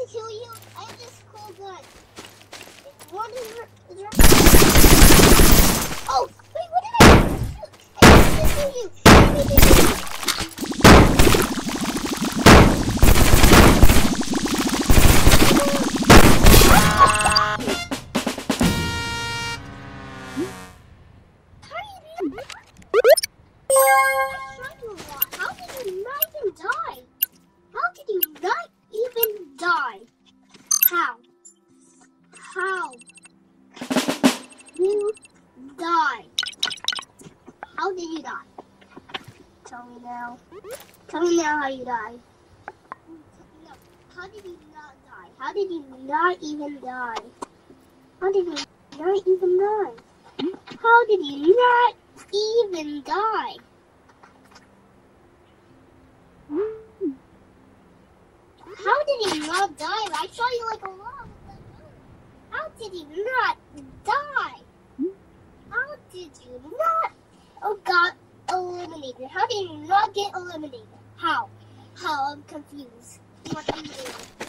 kill you? I have this cool gun. What is your... Oh, wait, what did I shoot? I didn't kill you. I didn't kill you. How did you not even die? How did you not even die? How? How? You died. How did you die? Tell me now. Tell me now how you died. No. How did you not die? How did you not even die? How did you not even die? How did you not even die? How did you not die? I saw you like a log. How did you not die? How did you not? Oh God, eliminated. How did you not get eliminated? How? How? I'm confused. What are you doing?